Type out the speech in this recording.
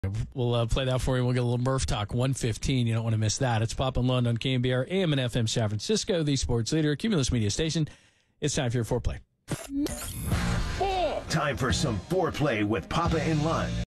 We'll play that for you. We'll get a little Murph Talk, 1:15. You don't want to miss that. It's Pop and Lund on KNBR AM and FM San Francisco, the sports leader, Cumulus Media Station. It's time for your foreplay. Time for some foreplay with Papa and Lund.